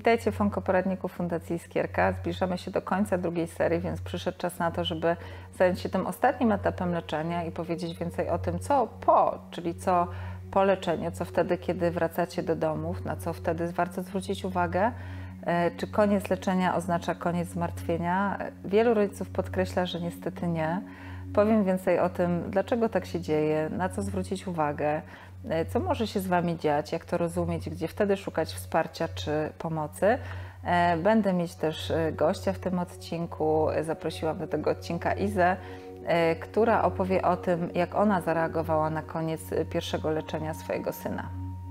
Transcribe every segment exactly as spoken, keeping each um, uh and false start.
Witajcie w onkoporadniku Fundacji Iskierka. Zbliżamy się do końca drugiej serii, więc przyszedł czas na to, żeby zająć się tym ostatnim etapem leczenia i powiedzieć więcej o tym, co po, czyli co po leczeniu, co wtedy, kiedy wracacie do domów, na co wtedy warto zwrócić uwagę. Czy koniec leczenia oznacza koniec zmartwienia? Wielu rodziców podkreśla, że niestety nie. Powiem więcej o tym, dlaczego tak się dzieje, na co zwrócić uwagę, co może się z Wami dziać, jak to rozumieć, gdzie wtedy szukać wsparcia czy pomocy. Będę mieć też gościa w tym odcinku. Zaprosiłam do tego odcinka Izę, która opowie o tym, jak ona zareagowała na koniec pierwszego leczenia swojego syna.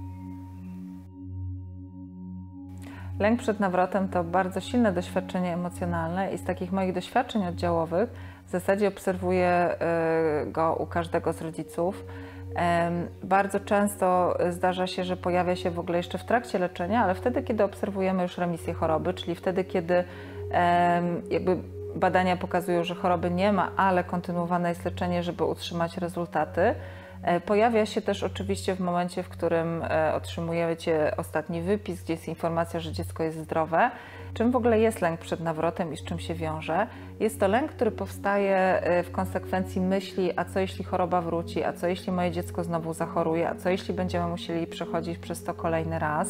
Lęk przed nawrotem to bardzo silne doświadczenie emocjonalne i z takich moich doświadczeń oddziałowych w zasadzie obserwuję go u każdego z rodziców. Bardzo często zdarza się, że pojawia się w ogóle jeszcze w trakcie leczenia, ale wtedy, kiedy obserwujemy już remisję choroby, czyli wtedy, kiedy jakby badania pokazują, że choroby nie ma, ale kontynuowane jest leczenie, żeby utrzymać rezultaty. Pojawia się też oczywiście w momencie, w którym otrzymujecie ostatni wypis, gdzie jest informacja, że dziecko jest zdrowe. Czym w ogóle jest lęk przed nawrotem i z czym się wiąże? Jest to lęk, który powstaje w konsekwencji myśli, a co jeśli choroba wróci, a co jeśli moje dziecko znowu zachoruje, a co jeśli będziemy musieli przechodzić przez to kolejny raz.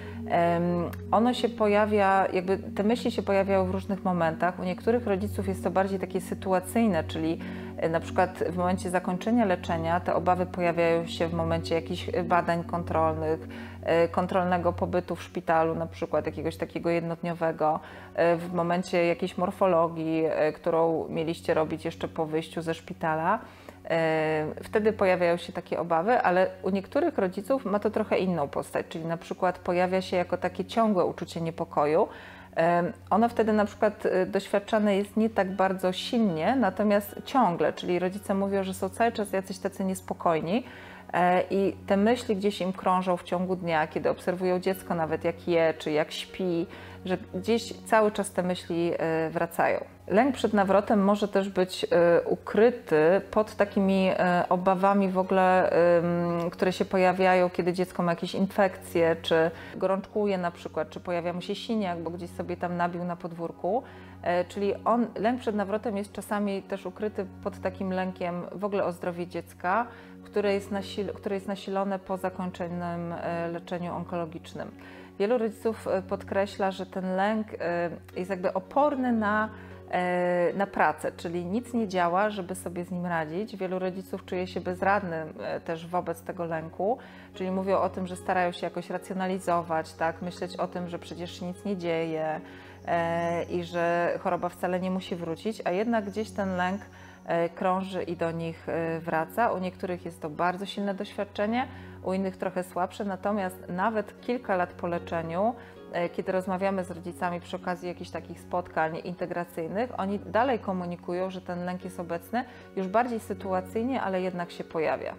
Ono się pojawia, jakby te myśli się pojawiają w różnych momentach. U niektórych rodziców jest to bardziej takie sytuacyjne, czyli na przykład w momencie zakończenia leczenia te obawy pojawiają się w momencie jakichś badań kontrolnych, kontrolnego pobytu w szpitalu, na przykład jakiegoś takiego jednodniowego, w momencie jakiejś morfologii, którą mieliście robić jeszcze po wyjściu ze szpitala. Wtedy pojawiają się takie obawy, ale u niektórych rodziców ma to trochę inną postać, czyli na przykład pojawia się jako takie ciągłe uczucie niepokoju. Ono wtedy na przykład doświadczane jest nie tak bardzo silnie, natomiast ciągle, czyli rodzice mówią, że są cały czas jacyś tacy niespokojni i te myśli gdzieś im krążą w ciągu dnia, kiedy obserwują dziecko nawet jak je, czy jak śpi, że gdzieś cały czas te myśli wracają. Lęk przed nawrotem może też być ukryty pod takimi obawami w ogóle, które się pojawiają, kiedy dziecko ma jakieś infekcje, czy gorączkuje na przykład, czy pojawia mu się siniak, bo gdzieś sobie tam nabił na podwórku. Czyli on, lęk przed nawrotem jest czasami też ukryty pod takim lękiem w ogóle o zdrowie dziecka, które jest, nasil, które jest nasilone po zakończonym leczeniu onkologicznym. Wielu rodziców podkreśla, że ten lęk jest jakby oporny na, na pracę, czyli nic nie działa, żeby sobie z nim radzić. Wielu rodziców czuje się bezradny też wobec tego lęku, czyli mówią o tym, że starają się jakoś racjonalizować, tak? Myśleć o tym, że przecież się nic nie dzieje i że choroba wcale nie musi wrócić, a jednak gdzieś ten lęk krąży i do nich wraca. U niektórych jest to bardzo silne doświadczenie, u innych trochę słabsze, natomiast nawet kilka lat po leczeniu, kiedy rozmawiamy z rodzicami przy okazji jakichś takich spotkań integracyjnych, oni dalej komunikują, że ten lęk jest obecny, już bardziej sytuacyjnie, ale jednak się pojawia.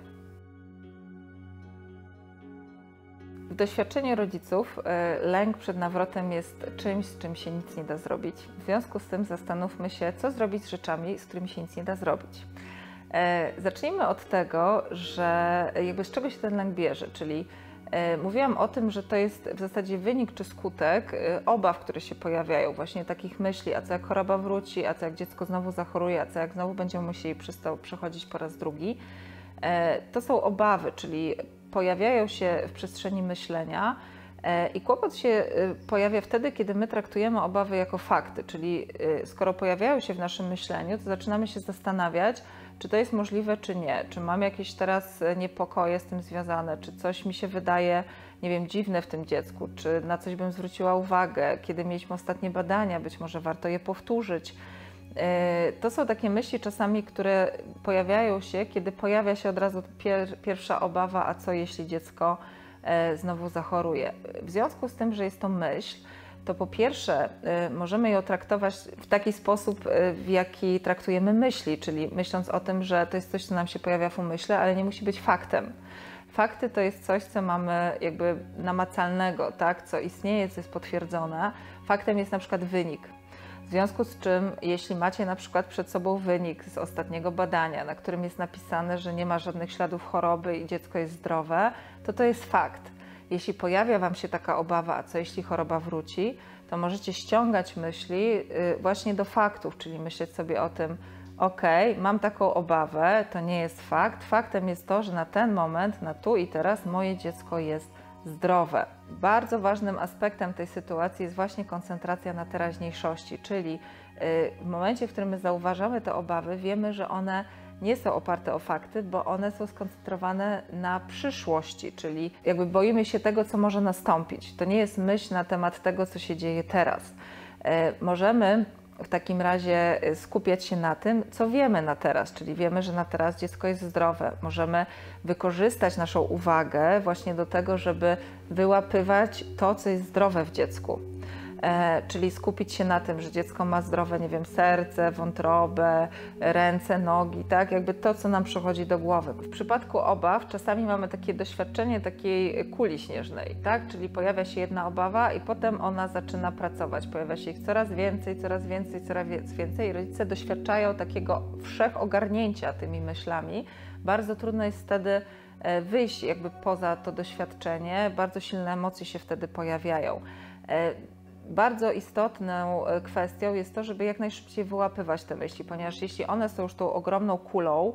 W doświadczeniu rodziców lęk przed nawrotem jest czymś, z czym się nic nie da zrobić. W związku z tym zastanówmy się, co zrobić z rzeczami, z którymi się nic nie da zrobić. Zacznijmy od tego, że jakby z czego się ten lęk bierze, czyli mówiłam o tym, że to jest w zasadzie wynik czy skutek obaw, które się pojawiają, właśnie takich myśli, a co jak choroba wróci, a co jak dziecko znowu zachoruje, a co jak znowu będziemy musieli przez to przechodzić po raz drugi. To są obawy, czyli pojawiają się w przestrzeni myślenia i kłopot się pojawia wtedy, kiedy my traktujemy obawy jako fakty, czyli skoro pojawiają się w naszym myśleniu, to zaczynamy się zastanawiać, czy to jest możliwe, czy nie, czy mam jakieś teraz niepokoje z tym związane, czy coś mi się wydaje, nie wiem, dziwne w tym dziecku, czy na coś bym zwróciła uwagę, kiedy mieliśmy ostatnie badania, być może warto je powtórzyć. To są takie myśli czasami, które pojawiają się, kiedy pojawia się od razu pier pierwsza obawa, a co jeśli dziecko znowu zachoruje. W związku z tym, że jest to myśl, to po pierwsze możemy ją traktować w taki sposób, w jaki traktujemy myśli, czyli myśląc o tym, że to jest coś, co nam się pojawia w umyśle, ale nie musi być faktem. Fakty to jest coś, co mamy jakby namacalnego, tak? Co istnieje, co jest potwierdzone. Faktem jest na przykład wynik. W związku z czym, jeśli macie na przykład przed sobą wynik z ostatniego badania, na którym jest napisane, że nie ma żadnych śladów choroby i dziecko jest zdrowe, to to jest fakt. jeśli pojawia Wam się taka obawa, a co jeśli choroba wróci, to możecie ściągać myśli właśnie do faktów, czyli myśleć sobie o tym, ok, mam taką obawę, to nie jest fakt. Faktem jest to, że na ten moment, na tu i teraz moje dziecko jest zdrowe. Bardzo ważnym aspektem tej sytuacji jest właśnie koncentracja na teraźniejszości, czyli w momencie, w którym my zauważamy te obawy, wiemy, że one nie są oparte o fakty, bo one są skoncentrowane na przyszłości, czyli jakby boimy się tego, co może nastąpić. To nie jest myśl na temat tego, co się dzieje teraz. Możemy w takim razie skupiać się na tym, co wiemy na teraz, czyli wiemy, że na teraz dziecko jest zdrowe. Możemy wykorzystać naszą uwagę właśnie do tego, żeby wyłapywać to, co jest zdrowe w dziecku. E, czyli skupić się na tym, że dziecko ma zdrowe, nie wiem, serce, wątrobę, ręce, nogi, tak? Jakby to, co nam przychodzi do głowy. W przypadku obaw czasami mamy takie doświadczenie takiej kuli śnieżnej, tak? Czyli pojawia się jedna obawa i potem ona zaczyna pracować. Pojawia się ich coraz więcej, coraz więcej, coraz więcej i rodzice doświadczają takiego wszechogarnięcia tymi myślami. Bardzo trudno jest wtedy wyjść jakby poza to doświadczenie, bardzo silne emocje się wtedy pojawiają. Bardzo istotną kwestią jest to, żeby jak najszybciej wyłapywać te myśli, ponieważ jeśli one są już tą ogromną kulą,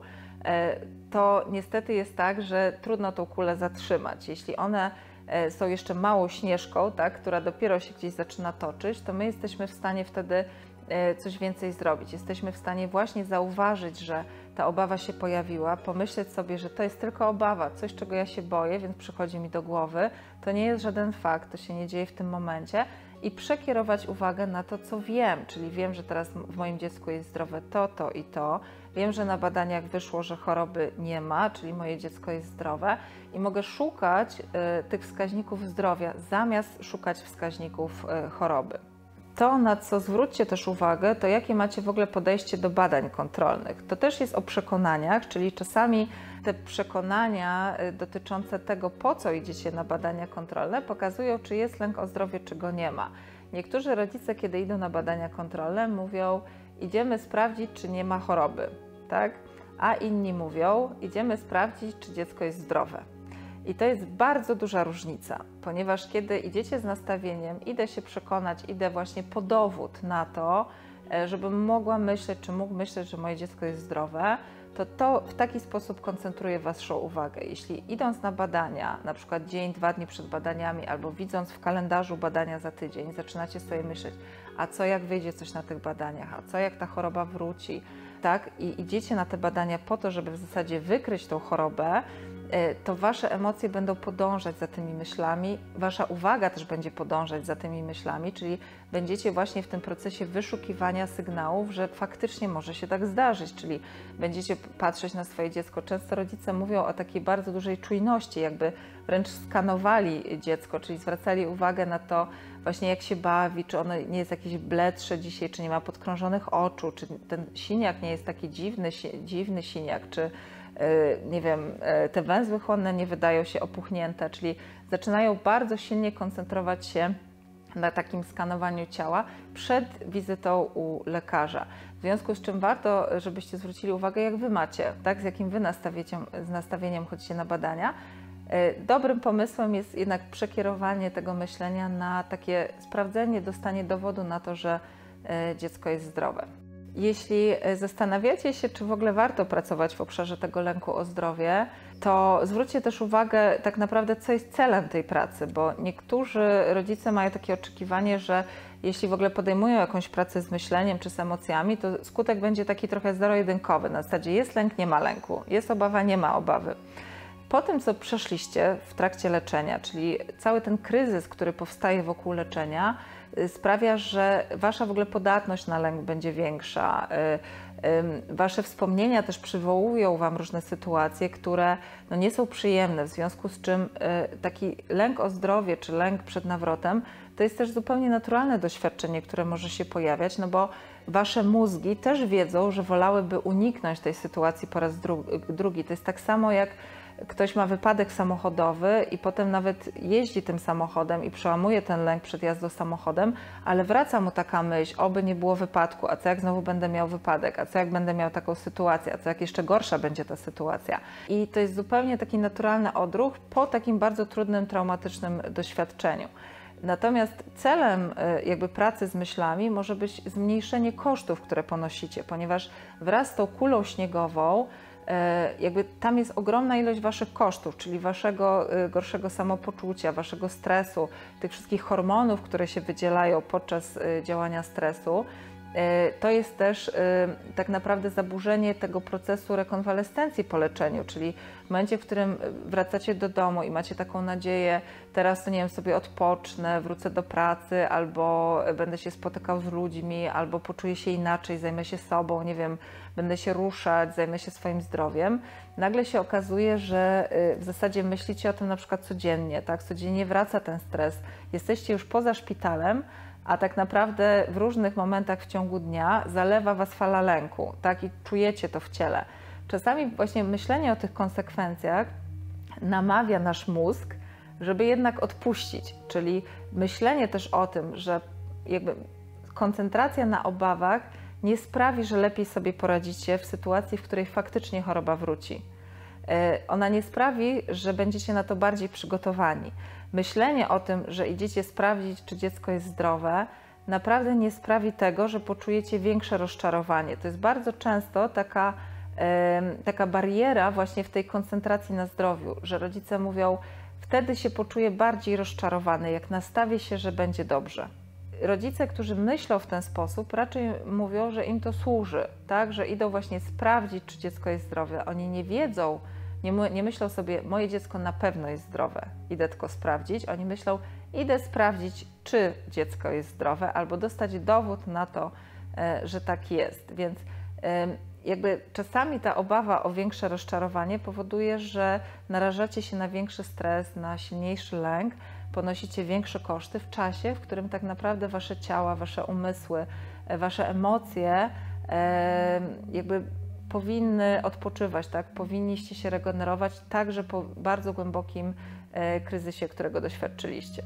to niestety jest tak, że trudno tą kulę zatrzymać. Jeśli one są jeszcze małą śnieżką, tak, która dopiero się gdzieś zaczyna toczyć, to my jesteśmy w stanie wtedy coś więcej zrobić. Jesteśmy w stanie właśnie zauważyć, że ta obawa się pojawiła, pomyśleć sobie, że to jest tylko obawa, coś, czego ja się boję, więc przychodzi mi do głowy. To nie jest żaden fakt, to się nie dzieje w tym momencie i przekierować uwagę na to, co wiem, czyli wiem, że teraz w moim dziecku jest zdrowe to, to i to. Wiem, że na badaniach wyszło, że choroby nie ma, czyli moje dziecko jest zdrowe i mogę szukać y, tych wskaźników zdrowia, zamiast szukać wskaźników y, choroby. To, na co zwróćcie też uwagę, to jakie macie w ogóle podejście do badań kontrolnych. To też jest o przekonaniach, czyli czasami te przekonania dotyczące tego, po co idziecie na badania kontrolne, pokazują, czy jest lęk o zdrowie, czy go nie ma. Niektórzy rodzice, kiedy idą na badania kontrolne, mówią, idziemy sprawdzić, czy nie ma choroby, tak? A inni mówią, idziemy sprawdzić, czy dziecko jest zdrowe. I to jest bardzo duża różnica, ponieważ kiedy idziecie z nastawieniem, idę się przekonać, idę właśnie po dowód na to, żebym mogła myśleć, czy mógł myśleć, że moje dziecko jest zdrowe, to to w taki sposób koncentruje Waszą uwagę. Jeśli idąc na badania, na przykład dzień, dwa dni przed badaniami, albo widząc w kalendarzu badania za tydzień, zaczynacie sobie myśleć, a co jak wyjdzie coś na tych badaniach, a co jak ta choroba wróci, tak? I idziecie na te badania po to, żeby w zasadzie wykryć tą chorobę, to Wasze emocje będą podążać za tymi myślami, Wasza uwaga też będzie podążać za tymi myślami, czyli będziecie właśnie w tym procesie wyszukiwania sygnałów, że faktycznie może się tak zdarzyć, czyli będziecie patrzeć na swoje dziecko. Często rodzice mówią o takiej bardzo dużej czujności, jakby wręcz skanowali dziecko, czyli zwracali uwagę na to właśnie jak się bawi, czy ono nie jest jakieś bledsze dzisiaj, czy nie ma podkrążonych oczu, czy ten siniak nie jest taki dziwny, dziwny siniak, czy nie wiem, te węzły chłonne nie wydają się opuchnięte, czyli zaczynają bardzo silnie koncentrować się na takim skanowaniu ciała przed wizytą u lekarza. W związku z czym warto, żebyście zwrócili uwagę, jak Wy macie, tak, z jakim Wy nastawieniem, z nastawieniem chodzicie na badania. Dobrym pomysłem jest jednak przekierowanie tego myślenia na takie sprawdzenie, dostanie dowodu na to, że dziecko jest zdrowe. Jeśli zastanawiacie się, czy w ogóle warto pracować w obszarze tego lęku o zdrowie, to zwróćcie też uwagę tak naprawdę, co jest celem tej pracy, bo niektórzy rodzice mają takie oczekiwanie, że jeśli w ogóle podejmują jakąś pracę z myśleniem czy z emocjami, to skutek będzie taki trochę zero-jedynkowy. Na zasadzie jest lęk, nie ma lęku, jest obawa, nie ma obawy. Po tym, co przeszliście w trakcie leczenia, czyli cały ten kryzys, który powstaje wokół leczenia, sprawia, że Wasza w ogóle podatność na lęk będzie większa. Wasze wspomnienia też przywołują Wam różne sytuacje, które no nie są przyjemne, w związku z czym taki lęk o zdrowie czy lęk przed nawrotem to jest też zupełnie naturalne doświadczenie, które może się pojawiać, no bo Wasze mózgi też wiedzą, że wolałyby uniknąć tej sytuacji po raz dru drugi. To jest tak samo jak ktoś ma wypadek samochodowy i potem nawet jeździ tym samochodem i przełamuje ten lęk przed jazdą samochodem, ale wraca mu taka myśl, oby nie było wypadku, a co jak znowu będę miał wypadek, a co jak będę miał taką sytuację, a co jak jeszcze gorsza będzie ta sytuacja. I to jest zupełnie taki naturalny odruch po takim bardzo trudnym, traumatycznym doświadczeniu. Natomiast celem jakby pracy z myślami może być zmniejszenie kosztów, które ponosicie, ponieważ wraz z tą kulą śniegową jakby tam jest ogromna ilość waszych kosztów, czyli waszego gorszego samopoczucia, waszego stresu, tych wszystkich hormonów, które się wydzielają podczas działania stresu. To jest też tak naprawdę zaburzenie tego procesu rekonwalescencji po leczeniu, czyli w momencie, w którym wracacie do domu i macie taką nadzieję, teraz to nie wiem, sobie odpocznę, wrócę do pracy, albo będę się spotykał z ludźmi, albo poczuję się inaczej, zajmę się sobą, nie wiem, będę się ruszać, zajmę się swoim zdrowiem. Nagle się okazuje, że w zasadzie myślicie o tym na przykład codziennie, tak? Codziennie wraca ten stres, jesteście już poza szpitalem, a tak naprawdę w różnych momentach w ciągu dnia zalewa was fala lęku, tak? I czujecie to w ciele. Czasami właśnie myślenie o tych konsekwencjach namawia nasz mózg, żeby jednak odpuścić, czyli myślenie też o tym, że jakby koncentracja na obawach nie sprawi, że lepiej sobie poradzicie w sytuacji, w której faktycznie choroba wróci. Ona nie sprawi, że będziecie na to bardziej przygotowani. Myślenie o tym, że idziecie sprawdzić, czy dziecko jest zdrowe, naprawdę nie sprawi tego, że poczujecie większe rozczarowanie. To jest bardzo często taka, taka bariera właśnie w tej koncentracji na zdrowiu, że rodzice mówią, wtedy się poczuję bardziej rozczarowany, jak nastawię się, że będzie dobrze. Rodzice, którzy myślą w ten sposób, raczej mówią, że im to służy, tak? Że idą właśnie sprawdzić, czy dziecko jest zdrowe. Oni nie wiedzą, nie, nie myślą sobie, moje dziecko na pewno jest zdrowe, idę tylko sprawdzić. Oni myślą, idę sprawdzić, czy dziecko jest zdrowe, albo dostać dowód na to, że tak jest. Więc jakby czasami ta obawa o większe rozczarowanie powoduje, że narażacie się na większy stres, na silniejszy lęk, ponosicie większe koszty w czasie, w którym tak naprawdę wasze ciała, wasze umysły, wasze emocje jakby powinny odpoczywać, tak? Powinniście się regenerować także po bardzo głębokim kryzysie, którego doświadczyliście.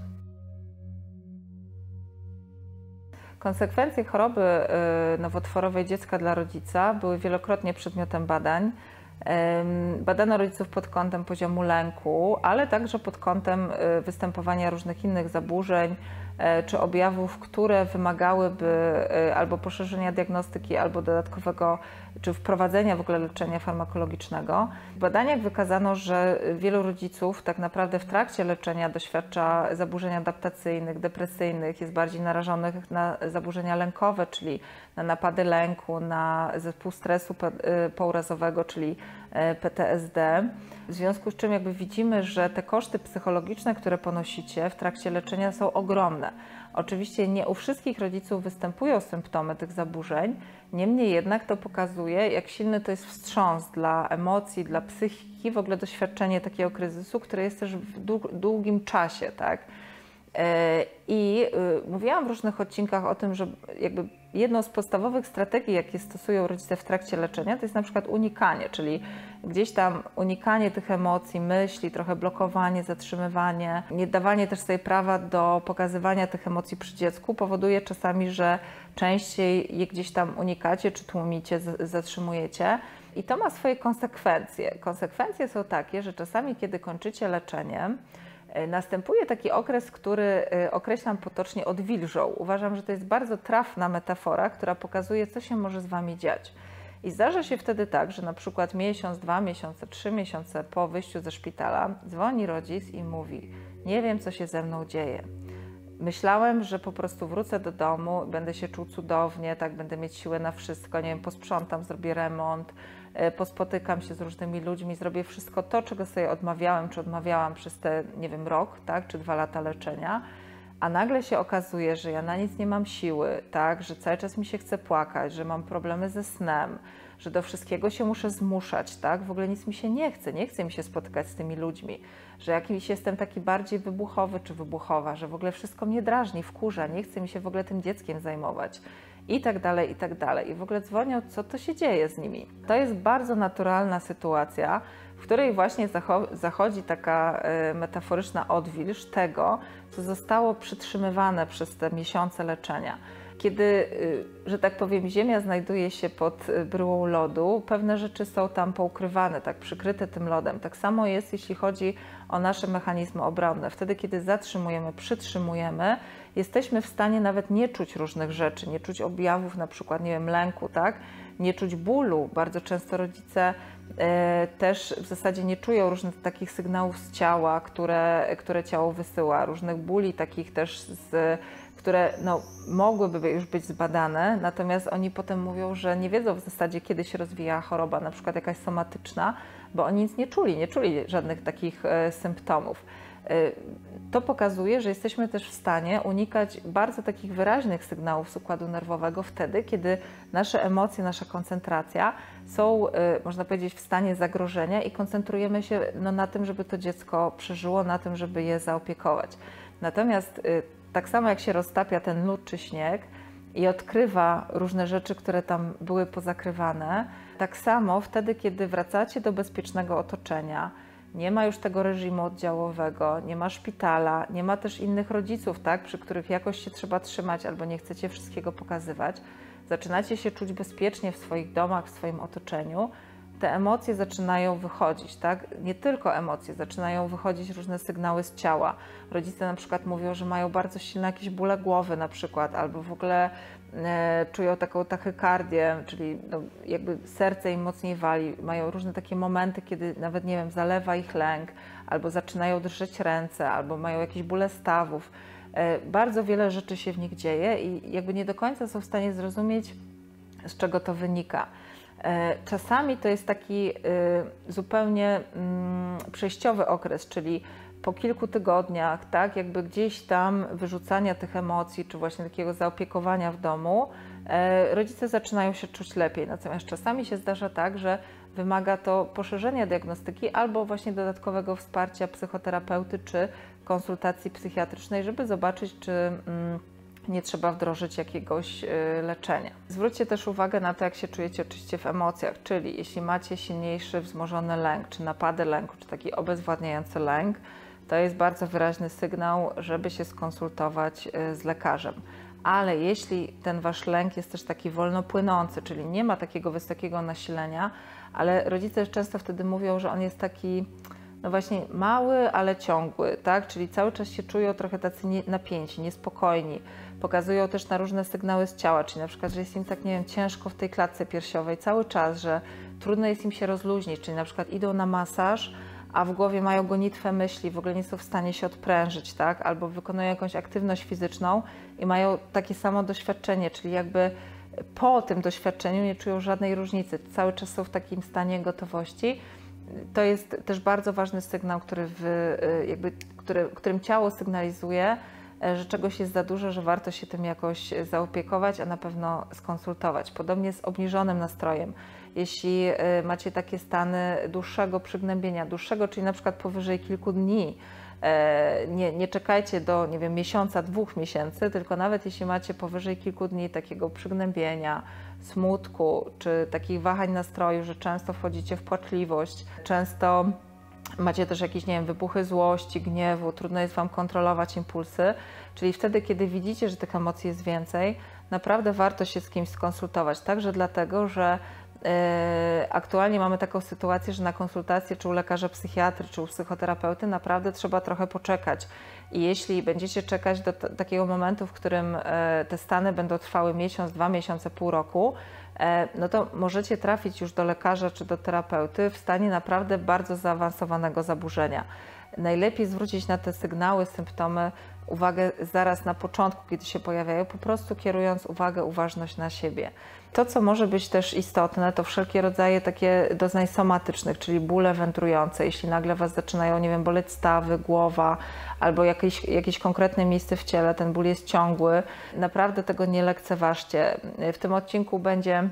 Konsekwencje choroby nowotworowej dziecka dla rodzica były wielokrotnie przedmiotem badań. Badano rodziców pod kątem poziomu lęku, ale także pod kątem występowania różnych innych zaburzeń czy objawów, które wymagałyby albo poszerzenia diagnostyki, albo dodatkowego, czy wprowadzenia w ogóle leczenia farmakologicznego. W badaniach wykazano, że wielu rodziców tak naprawdę w trakcie leczenia doświadcza zaburzeń adaptacyjnych, depresyjnych, jest bardziej narażonych na zaburzenia lękowe, czyli na napady lęku, na zespół stresu pourazowego, czyli P T S D. W związku z czym jakby widzimy, że te koszty psychologiczne, które ponosicie w trakcie leczenia, są ogromne. Oczywiście nie u wszystkich rodziców występują symptomy tych zaburzeń, niemniej jednak to pokazuje, jak silny to jest wstrząs dla emocji, dla psychiki, w ogóle doświadczenie takiego kryzysu, które jest też w długim czasie, tak? I mówiłam w różnych odcinkach o tym, że jakby jedną z podstawowych strategii, jakie stosują rodzice w trakcie leczenia, to jest na przykład unikanie, czyli gdzieś tam unikanie tych emocji, myśli, trochę blokowanie, zatrzymywanie, nie dawanie też sobie prawa do pokazywania tych emocji przy dziecku powoduje czasami, że częściej je gdzieś tam unikacie, czy tłumicie, zatrzymujecie. I to ma swoje konsekwencje. Konsekwencje są takie, że czasami, kiedy kończycie leczenie, następuje taki okres, który określam potocznie odwilżą. Uważam, że to jest bardzo trafna metafora, która pokazuje, co się może z wami dziać. I zdarza się wtedy tak, że na przykład miesiąc, dwa miesiące, trzy miesiące po wyjściu ze szpitala dzwoni rodzic i mówi: nie wiem, co się ze mną dzieje. Myślałem, że po prostu wrócę do domu, będę się czuł cudownie, tak, będę mieć siłę na wszystko, nie wiem, posprzątam, zrobię remont, pospotykam się z różnymi ludźmi, zrobię wszystko to, czego sobie odmawiałem, czy odmawiałam przez te, nie wiem, rok, tak, czy dwa lata leczenia, a nagle się okazuje, że ja na nic nie mam siły, tak, że cały czas mi się chce płakać, że mam problemy ze snem, że do wszystkiego się muszę zmuszać, tak, w ogóle nic mi się nie chce, nie chce mi się spotykać z tymi ludźmi, że jakiś jestem taki bardziej wybuchowy czy wybuchowa, że w ogóle wszystko mnie drażni, wkurza, nie chce mi się w ogóle tym dzieckiem zajmować. i tak dalej, i tak dalej. I w ogóle dzwonią, co to się dzieje z nimi. To jest bardzo naturalna sytuacja, w której właśnie zachodzi taka metaforyczna odwilż tego, co zostało przytrzymywane przez te miesiące leczenia. Kiedy, że tak powiem, ziemia znajduje się pod bryłą lodu, pewne rzeczy są tam poukrywane, tak przykryte tym lodem. Tak samo jest, jeśli chodzi o nasze mechanizmy obronne. Wtedy, kiedy zatrzymujemy, przytrzymujemy, jesteśmy w stanie nawet nie czuć różnych rzeczy, nie czuć objawów na przykład, nie wiem, lęku, tak? Nie czuć bólu. Bardzo często rodzice e, też w zasadzie nie czują różnych takich sygnałów z ciała, które, które ciało wysyła, różnych bóli takich też z które no, mogłyby już być zbadane, natomiast oni potem mówią, że nie wiedzą w zasadzie, kiedy się rozwija choroba, na przykład jakaś somatyczna, bo oni nic nie czuli, nie czuli żadnych takich e, symptomów. E, to pokazuje, że jesteśmy też w stanie unikać bardzo takich wyraźnych sygnałów z układu nerwowego wtedy, kiedy nasze emocje, nasza koncentracja są, e, można powiedzieć, w stanie zagrożenia i koncentrujemy się no, na tym, żeby to dziecko przeżyło, na tym, żeby je zaopiekować. Natomiast e, tak samo jak się roztapia ten lód czy śnieg i odkrywa różne rzeczy, które tam były pozakrywane, tak samo wtedy, kiedy wracacie do bezpiecznego otoczenia, nie ma już tego reżimu oddziałowego, nie ma szpitala, nie ma też innych rodziców, tak, przy których jakoś się trzeba trzymać albo nie chcecie wszystkiego pokazywać, zaczynacie się czuć bezpiecznie w swoich domach, w swoim otoczeniu, te emocje zaczynają wychodzić, tak? Nie tylko emocje, zaczynają wychodzić różne sygnały z ciała. Rodzice na przykład mówią, że mają bardzo silne jakieś bóle głowy na przykład, albo w ogóle e, czują taką tachykardię, czyli no, jakby serce im mocniej wali. Mają różne takie momenty, kiedy nawet, nie wiem, zalewa ich lęk, albo zaczynają drżeć ręce, albo mają jakieś bóle stawów. E, bardzo wiele rzeczy się w nich dzieje i jakby nie do końca są w stanie zrozumieć, z czego to wynika. Czasami to jest taki zupełnie przejściowy okres, czyli po kilku tygodniach, tak, jakby gdzieś tam wyrzucania tych emocji, czy właśnie takiego zaopiekowania w domu, rodzice zaczynają się czuć lepiej. Natomiast czasami się zdarza tak, że wymaga to poszerzenia diagnostyki albo właśnie dodatkowego wsparcia psychoterapeuty czy konsultacji psychiatrycznej, żeby zobaczyć, czy nie trzeba wdrożyć jakiegoś leczenia. Zwróćcie też uwagę na to, jak się czujecie oczywiście w emocjach, czyli jeśli macie silniejszy wzmożony lęk, czy napady lęku, czy taki obezwładniający lęk, to jest bardzo wyraźny sygnał, żeby się skonsultować z lekarzem. Ale jeśli ten wasz lęk jest też taki wolno płynący, czyli nie ma takiego wysokiego nasilenia, ale rodzice często wtedy mówią, że on jest taki no właśnie mały, ale ciągły, tak? Czyli cały czas się czują trochę tacy napięci, niespokojni. Pokazują też na różne sygnały z ciała, czyli na przykład, że jest im tak, nie wiem, ciężko w tej klatce piersiowej cały czas, że trudno jest im się rozluźnić, czyli na przykład idą na masaż, a w głowie mają gonitwę myśli, w ogóle nie są w stanie się odprężyć, tak? Albo wykonują jakąś aktywność fizyczną i mają takie samo doświadczenie, czyli jakby po tym doświadczeniu nie czują żadnej różnicy, cały czas są w takim stanie gotowości. To jest też bardzo ważny sygnał, który w, jakby, który, którym ciało sygnalizuje, że czegoś jest za dużo, że warto się tym jakoś zaopiekować, a na pewno skonsultować. Podobnie z obniżonym nastrojem. Jeśli macie takie stany dłuższego przygnębienia, dłuższego, czyli na przykład powyżej kilku dni, nie, nie czekajcie do, nie wiem, miesiąca, dwóch miesięcy, tylko nawet jeśli macie powyżej kilku dni takiego przygnębienia, smutku, czy takich wahań nastroju, że często wchodzicie w płaczliwość, często macie też jakieś, nie wiem, wybuchy złości, gniewu, trudno jest Wam kontrolować impulsy, czyli wtedy, kiedy widzicie, że tych emocji jest więcej, naprawdę warto się z kimś skonsultować, także dlatego, że aktualnie mamy taką sytuację, że na konsultację czy u lekarza psychiatry, czy u psychoterapeuty naprawdę trzeba trochę poczekać. I jeśli będziecie czekać do takiego momentu, w którym te stany będą trwały miesiąc, dwa miesiące, pół roku, no to możecie trafić już do lekarza czy do terapeuty w stanie naprawdę bardzo zaawansowanego zaburzenia. Najlepiej zwrócić na te sygnały, symptomy uwagę zaraz na początku, kiedy się pojawiają, po prostu kierując uwagę, uważność na siebie. To, co może być też istotne, to wszelkie rodzaje takie doznań somatycznych, czyli bóle wędrujące. Jeśli nagle Was zaczynają, nie wiem, boleć stawy, głowa albo jakieś, jakieś konkretne miejsce w ciele, ten ból jest ciągły, naprawdę tego nie lekceważcie. W tym odcinku będzie,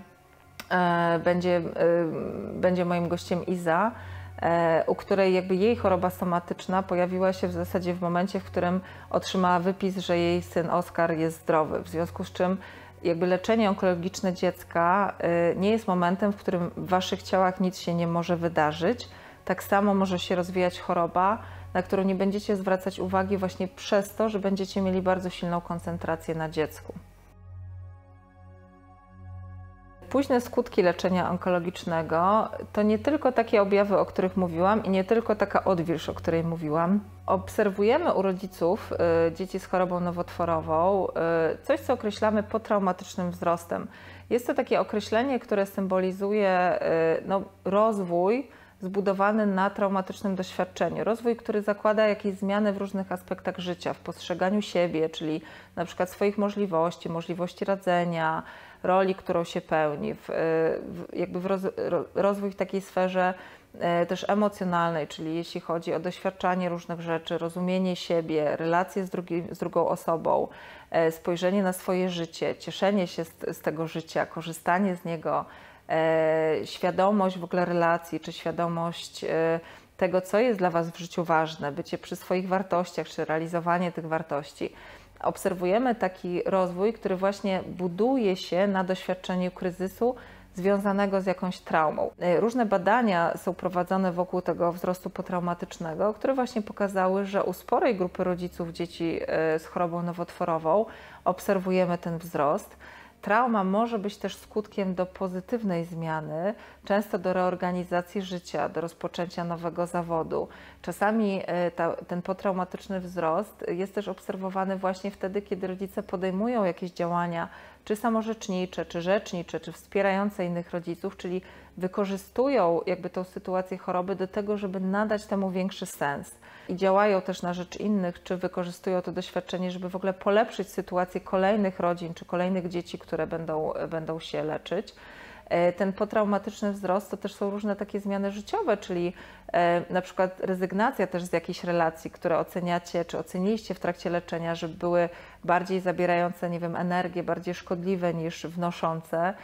e, będzie, e, będzie moim gościem Iza, u której jakby jej choroba somatyczna pojawiła się w zasadzie w momencie, w którym otrzymała wypis, że jej syn Oskar jest zdrowy, w związku z czym Jakby leczenie onkologiczne dziecka nie jest momentem, w którym w waszych ciałach nic się nie może wydarzyć. Tak samo może się rozwijać choroba, na którą nie będziecie zwracać uwagi właśnie przez to, że będziecie mieli bardzo silną koncentrację na dziecku. Późne skutki leczenia onkologicznego to nie tylko takie objawy, o których mówiłam i nie tylko taka odwilż, o której mówiłam. Obserwujemy u rodziców y, dzieci z chorobą nowotworową y, coś, co określamy potraumatycznym wzrostem. Jest to takie określenie, które symbolizuje y, no, rozwój zbudowany na traumatycznym doświadczeniu. Rozwój, który zakłada jakieś zmiany w różnych aspektach życia, w postrzeganiu siebie, czyli na przykład swoich możliwości, możliwości radzenia, roli, którą się pełni, w, w, jakby w roz, rozwój w takiej sferze e, też emocjonalnej, czyli jeśli chodzi o doświadczanie różnych rzeczy, rozumienie siebie, relacje z, drugi, z drugą osobą, e, spojrzenie na swoje życie, cieszenie się z, z tego życia, korzystanie z niego, e, świadomość w ogóle relacji, czy świadomość e, tego, co jest dla was w życiu ważne, bycie przy swoich wartościach, czy realizowanie tych wartości. Obserwujemy taki rozwój, który właśnie buduje się na doświadczeniu kryzysu związanego z jakąś traumą. Różne badania są prowadzone wokół tego wzrostu potraumatycznego, które właśnie pokazały, że u sporej grupy rodziców dzieci z chorobą nowotworową obserwujemy ten wzrost. Trauma może być też skutkiem do pozytywnej zmiany, często do reorganizacji życia, do rozpoczęcia nowego zawodu. Czasami ta, ten potraumatyczny wzrost jest też obserwowany właśnie wtedy, kiedy rodzice podejmują jakieś działania, czy samorzecznicze, czy rzecznicze, czy wspierające innych rodziców, czyli wykorzystują jakby tą sytuację choroby do tego, żeby nadać temu większy sens. I działają też na rzecz innych, czy wykorzystują to doświadczenie, żeby w ogóle polepszyć sytuację kolejnych rodzin, czy kolejnych dzieci, które będą, będą się leczyć. Ten potraumatyczny wzrost to też są różne takie zmiany życiowe, czyli na przykład rezygnacja też z jakichś relacji, które oceniacie, czy oceniliście w trakcie leczenia, że były bardziej zabierające, nie wiem, energię, bardziej szkodliwe niż wnoszące,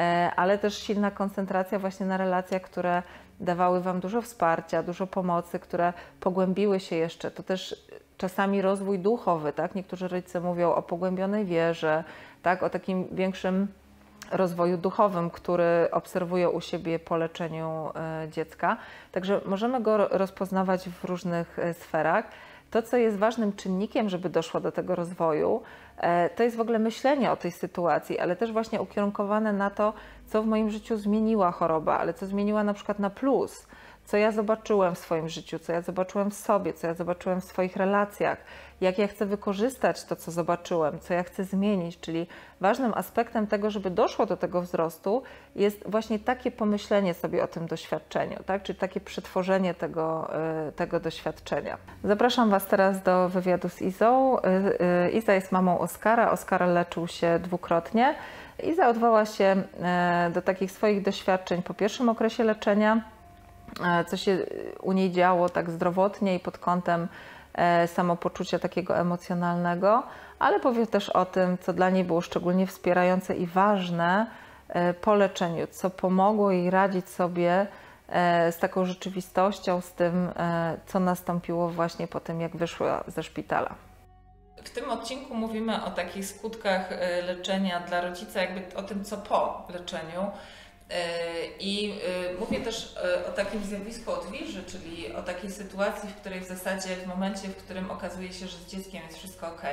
ale też silna koncentracja właśnie na relacjach, które dawały wam dużo wsparcia, dużo pomocy, które pogłębiły się jeszcze. To też czasami rozwój duchowy, tak? Niektórzy rodzice mówią o pogłębionej wierze, tak? O takim większym rozwoju duchowym, który obserwują u siebie po leczeniu dziecka. Także możemy go rozpoznawać w różnych sferach. To, co jest ważnym czynnikiem, żeby doszło do tego rozwoju, to jest w ogóle myślenie o tej sytuacji, ale też właśnie ukierunkowane na to, co w moim życiu zmieniła choroba, ale co zmieniła na przykład na plus, co ja zobaczyłem w swoim życiu, co ja zobaczyłem w sobie, co ja zobaczyłem w swoich relacjach, jak ja chcę wykorzystać to, co zobaczyłem, co ja chcę zmienić, czyli ważnym aspektem tego, żeby doszło do tego wzrostu, jest właśnie takie pomyślenie sobie o tym doświadczeniu, tak? Czyli takie przetworzenie tego, tego doświadczenia. Zapraszam was teraz do wywiadu z Izą. Iza jest mamą Oskara. Oskar leczył się dwukrotnie. Iza odwołała się do takich swoich doświadczeń po pierwszym okresie leczenia, co się u niej działo tak zdrowotnie i pod kątem samopoczucia takiego emocjonalnego, ale powie też o tym, co dla niej było szczególnie wspierające i ważne po leczeniu, co pomogło jej radzić sobie z taką rzeczywistością, z tym, co nastąpiło właśnie po tym, jak wyszła ze szpitala. W tym odcinku mówimy o takich skutkach leczenia dla rodzica, jakby o tym, co po leczeniu. I mówię też o takim zjawisku odwilży, czyli o takiej sytuacji, w której w zasadzie w momencie, w którym okazuje się, że z dzieckiem jest wszystko ok,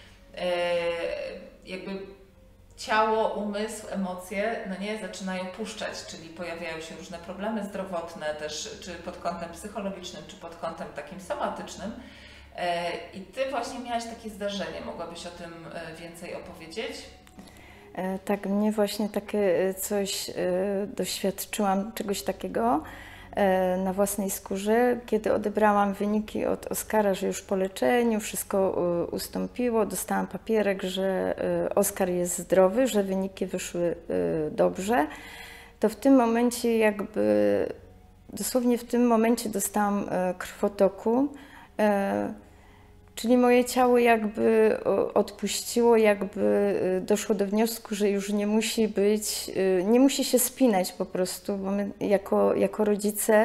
jakby ciało, umysł, emocje no nie, zaczynają puszczać, czyli pojawiają się różne problemy zdrowotne też, czy pod kątem psychologicznym, czy pod kątem takim somatycznym. I Ty właśnie miałaś takie zdarzenie, mogłabyś o tym więcej opowiedzieć? Tak, mnie właśnie takie coś doświadczyłam, czegoś takiego na własnej skórze, kiedy odebrałam wyniki od Oskara, że już po leczeniu wszystko ustąpiło, dostałam papierek, że Oskar jest zdrowy, że wyniki wyszły dobrze, to w tym momencie jakby, dosłownie w tym momencie dostałam krwotoku. Czyli moje ciało jakby odpuściło, jakby doszło do wniosku, że już nie musi być, nie musi się spinać po prostu, bo my jako, jako rodzice,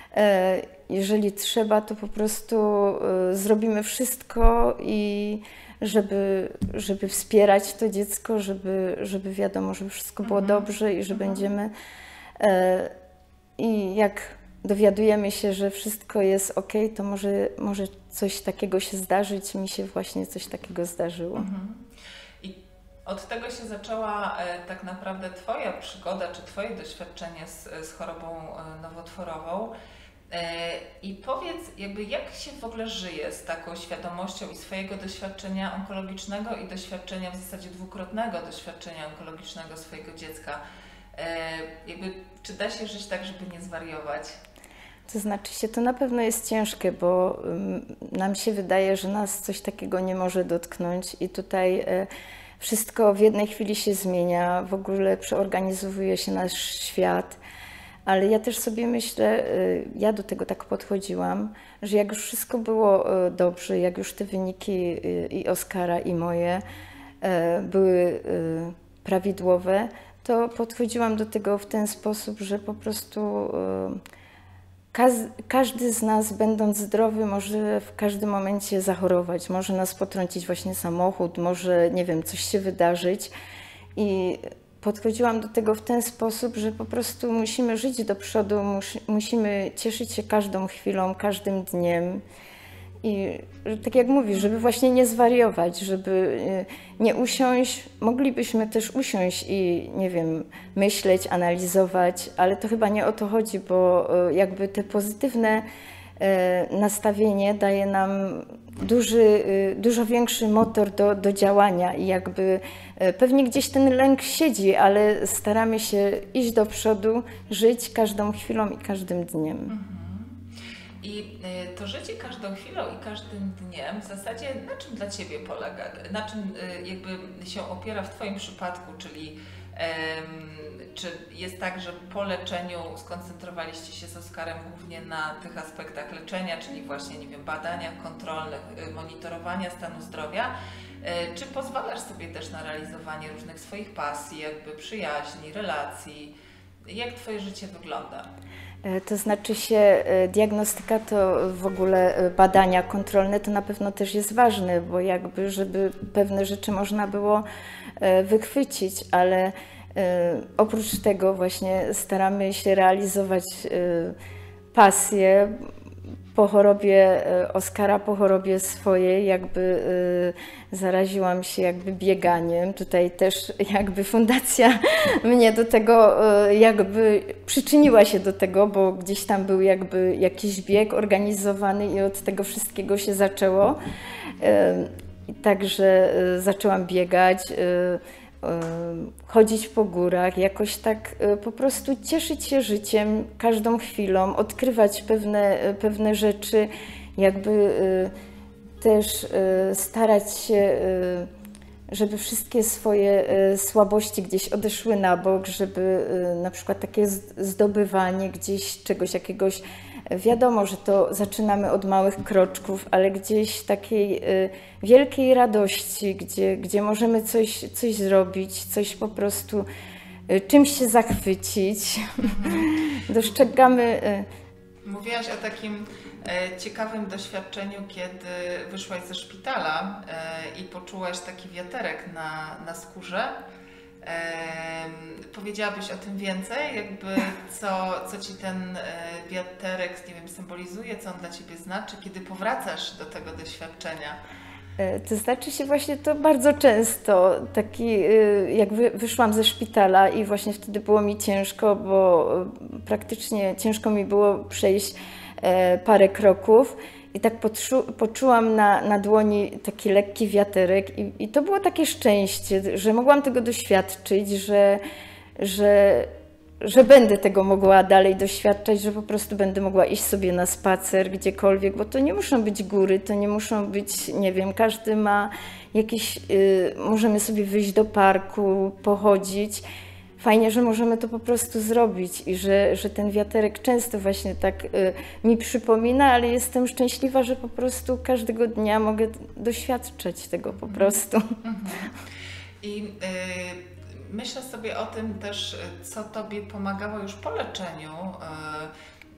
jeżeli trzeba, to po prostu zrobimy wszystko i żeby, żeby wspierać to dziecko, żeby, żeby wiadomo, żeby wszystko było Mhm. dobrze i że Mhm. będziemy. E, I jak dowiadujemy się, że wszystko jest ok, to może, może coś takiego się zdarzyć. Mi się właśnie coś takiego zdarzyło. Mhm. I od tego się zaczęła e, tak naprawdę Twoja przygoda, czy Twoje doświadczenie z, z chorobą e, nowotworową. E, I powiedz, jakby jak się w ogóle żyje z taką świadomością i swojego doświadczenia onkologicznego i doświadczenia, w zasadzie dwukrotnego doświadczenia onkologicznego swojego dziecka. E, jakby, czy da się żyć tak, żeby nie zwariować? To znaczy się, to na pewno jest ciężkie, bo um, nam się wydaje, że nas coś takiego nie może dotknąć i tutaj e, wszystko w jednej chwili się zmienia, w ogóle przeorganizowuje się nasz świat, ale ja też sobie myślę, e, ja do tego tak podchodziłam, że jak już wszystko było e, dobrze, jak już te wyniki e, i Oskara i moje e, były e, prawidłowe, to podchodziłam do tego w ten sposób, że po prostu e, każdy z nas, będąc zdrowy, może w każdym momencie zachorować, może nas potrącić właśnie samochód, może, nie wiem, coś się wydarzyć. I podchodziłam do tego w ten sposób, że po prostu musimy żyć do przodu, mus, musimy cieszyć się każdą chwilą, każdym dniem. I tak jak mówisz, żeby właśnie nie zwariować, żeby nie usiąść, moglibyśmy też usiąść i, nie wiem, myśleć, analizować, ale to chyba nie o to chodzi, bo jakby te pozytywne nastawienie daje nam duży, dużo większy motor do, do działania i jakby pewnie gdzieś ten lęk siedzi, ale staramy się iść do przodu, żyć każdą chwilą i każdym dniem. Mhm. I to życie każdą chwilą i każdym dniem w zasadzie na czym dla Ciebie polega? Na czym jakby się opiera w Twoim przypadku, czyli um, czy jest tak, że po leczeniu skoncentrowaliście się z Oskarem głównie na tych aspektach leczenia, czyli właśnie, nie wiem, badaniach kontrolnych, monitorowania stanu zdrowia, czy pozwalasz sobie też na realizowanie różnych swoich pasji, jakby przyjaźni, relacji? Jak Twoje życie wygląda? To znaczy się, diagnostyka to w ogóle badania kontrolne to na pewno też jest ważne, bo jakby, żeby pewne rzeczy można było wychwycić, ale oprócz tego właśnie staramy się realizować pasję. Po chorobie Oskara, po chorobie swojej jakby zaraziłam się jakby bieganiem. Tutaj też jakby fundacja mnie do tego jakby przyczyniła się do tego, bo gdzieś tam był jakby jakiś bieg organizowany i od tego wszystkiego się zaczęło. Także zaczęłam biegać, chodzić po górach, jakoś tak po prostu cieszyć się życiem, każdą chwilą, odkrywać pewne, pewne rzeczy, jakby też starać się, żeby wszystkie swoje słabości gdzieś odeszły na bok, żeby na przykład takie zdobywanie gdzieś czegoś, jakiegoś, wiadomo, że to zaczynamy od małych kroczków, ale gdzieś takiej wielkiej radości, gdzie, gdzie możemy coś, coś zrobić, coś po prostu, czymś się zachwycić. Mhm. Dostrzegamy. Mówiłaś o takim e, ciekawym doświadczeniu, kiedy wyszłaś ze szpitala e, i poczułaś taki wiaterek na, na skórze. E, powiedziałabyś o tym więcej? Jakby co, co Ci ten e, wiaterek, nie wiem, symbolizuje, co on dla Ciebie znaczy, kiedy powracasz do tego doświadczenia? To znaczy się właśnie to bardzo często, taki jak wyszłam ze szpitala i właśnie wtedy było mi ciężko, bo praktycznie ciężko mi było przejść parę kroków i tak poczułam na, na dłoni taki lekki wiaterek i, i to było takie szczęście, że mogłam tego doświadczyć, że, że że będę tego mogła dalej doświadczać, że po prostu będę mogła iść sobie na spacer gdziekolwiek, bo to nie muszą być góry, to nie muszą być, nie wiem, każdy ma jakieś, y, możemy sobie wyjść do parku, pochodzić. Fajnie, że możemy to po prostu zrobić i że, że ten wiaterek często właśnie tak y, mi przypomina, ale jestem szczęśliwa, że po prostu każdego dnia mogę doświadczać tego po prostu. Mhm. I y myślę sobie o tym też, co Tobie pomagało już po leczeniu.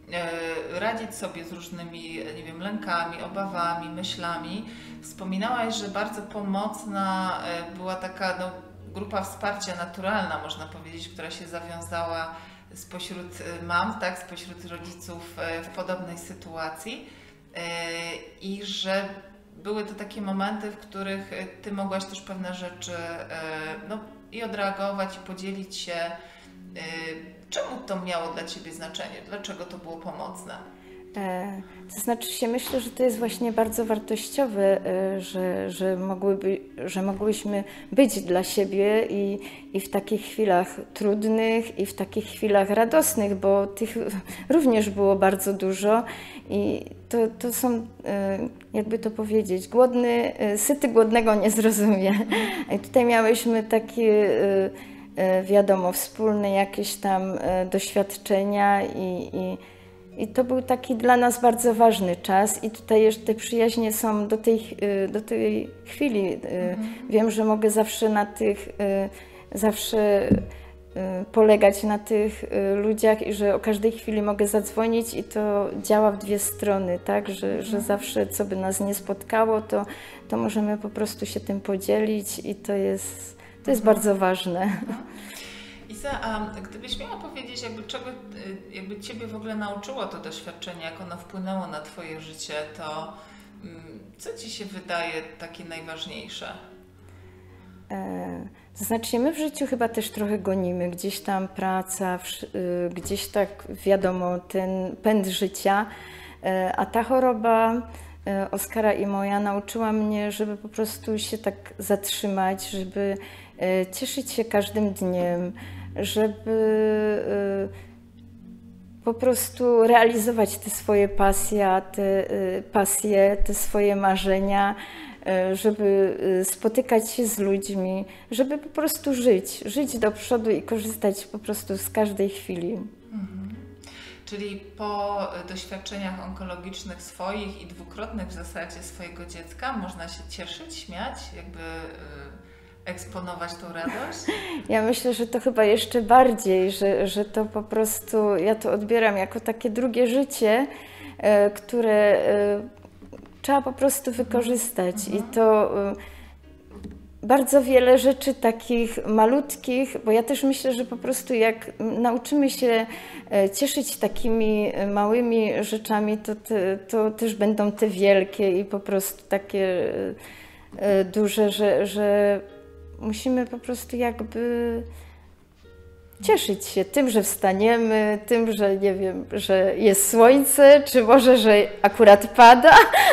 radzić sobie z różnymi, nie wiem, lękami, obawami, myślami. Wspominałaś, że bardzo pomocna była taka no, grupa wsparcia naturalna, można powiedzieć, która się zawiązała spośród mam, tak, spośród rodziców w podobnej sytuacji i że były to takie momenty, w których Ty mogłaś też pewne rzeczy no, i odreagować, i podzielić się. Czemu to miało dla Ciebie znaczenie? Dlaczego to było pomocne? E, to znaczy się, myślę, że to jest właśnie bardzo wartościowe, e, że, że, mogłyby, że mogłyśmy być dla siebie i, i w takich chwilach trudnych, i w takich chwilach radosnych, bo tych również było bardzo dużo i to, to są, e, jakby to powiedzieć, głodny, e, syty głodnego nie zrozumie. I tutaj miałyśmy takie e, wiadomo, wspólne jakieś tam doświadczenia i, i, i to był taki dla nas bardzo ważny czas i tutaj już te przyjaźnie są do tej, do tej chwili. Mhm. Wiem, że mogę zawsze na tych, zawsze polegać na tych ludziach i że o każdej chwili mogę zadzwonić i to działa w dwie strony, tak, że, mhm. że zawsze co by nas nie spotkało, to, to możemy po prostu się tym podzielić i to jest To jest bardzo ważne. Isa, a gdybyś miała powiedzieć, jakby czego jakby Ciebie w ogóle nauczyło to doświadczenie, jak ono wpłynęło na Twoje życie, to co Ci się wydaje takie najważniejsze? E, to znaczy, my w życiu chyba też trochę gonimy, gdzieś tam praca, w, gdzieś tak wiadomo, ten pęd życia, e, a ta choroba Oskara i moja nauczyła mnie, żeby po prostu się tak zatrzymać, żeby cieszyć się każdym dniem, żeby po prostu realizować te swoje pasje, te, pasje, te swoje marzenia, żeby spotykać się z ludźmi, żeby po prostu żyć, żyć do przodu i korzystać po prostu z każdej chwili. Mhm. Czyli po doświadczeniach onkologicznych swoich i dwukrotnych w zasadzie swojego dziecka można się cieszyć, śmiać, jakby eksponować tą radość? Ja myślę, że to chyba jeszcze bardziej, że, że to po prostu, ja to odbieram jako takie drugie życie, które trzeba po prostu wykorzystać mhm. i to bardzo wiele rzeczy takich malutkich, bo ja też myślę, że po prostu jak nauczymy się cieszyć takimi małymi rzeczami, to, te, to też będą te wielkie i po prostu takie duże, że, że musimy po prostu jakby cieszyć się tym, że wstaniemy, tym, że nie wiem, że jest słońce, czy może, że akurat pada.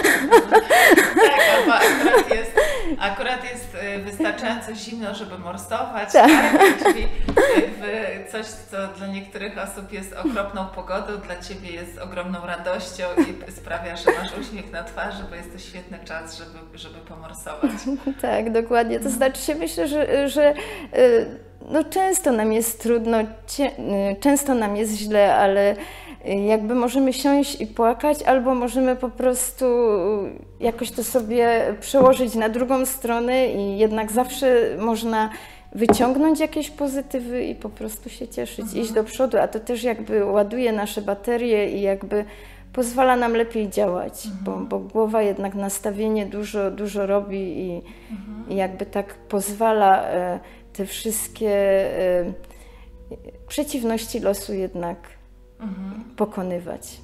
Tak, albo akurat jest, akurat jest wystarczająco zimno, żeby morsować, tak. Tak? Czyli jakby coś, co dla niektórych osób jest okropną pogodą, dla Ciebie jest ogromną radością i sprawia, że masz uśmiech na twarzy, bo jest to świetny czas, żeby, żeby pomorsować. Tak, dokładnie. To znaczy się myślę, że, że no często nam jest trudno, często nam jest źle, ale jakby możemy siąść i płakać, albo możemy po prostu jakoś to sobie przełożyć na drugą stronę i jednak zawsze można wyciągnąć jakieś pozytywy i po prostu się cieszyć, mhm. iść do przodu, a to też jakby ładuje nasze baterie i jakby pozwala nam lepiej działać, mhm. bo, bo głowa jednak nastawienie dużo, dużo robi i, mhm. i jakby tak pozwala e, te wszystkie e, przeciwności losu jednak mhm. pokonywać.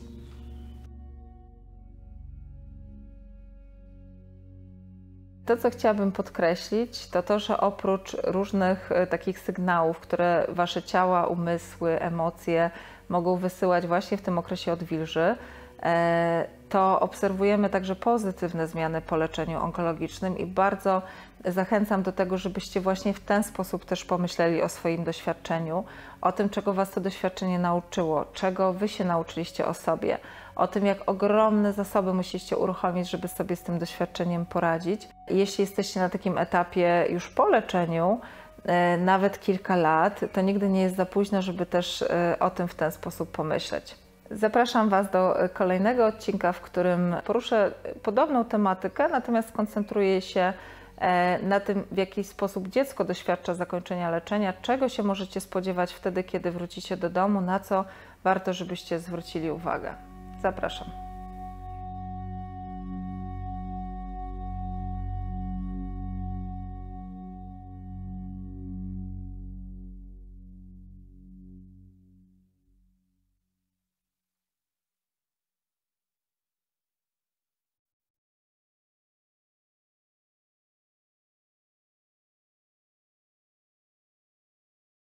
To, co chciałabym podkreślić, to to, że oprócz różnych takich sygnałów, które Wasze ciała, umysły, emocje mogą wysyłać właśnie w tym okresie odwilży, to obserwujemy także pozytywne zmiany po leczeniu onkologicznym i bardzo zachęcam do tego, żebyście właśnie w ten sposób też pomyśleli o swoim doświadczeniu, o tym, czego Was to doświadczenie nauczyło, czego Wy się nauczyliście o sobie, o tym, jak ogromne zasoby musicie uruchomić, żeby sobie z tym doświadczeniem poradzić. Jeśli jesteście na takim etapie już po leczeniu, nawet kilka lat, to nigdy nie jest za późno, żeby też o tym w ten sposób pomyśleć. Zapraszam Was do kolejnego odcinka, w którym poruszę podobną tematykę, natomiast skoncentruję się na tym, w jaki sposób dziecko doświadcza zakończenia leczenia, czego się możecie spodziewać wtedy, kiedy wrócicie do domu, na co warto, żebyście zwrócili uwagę. Zapraszam.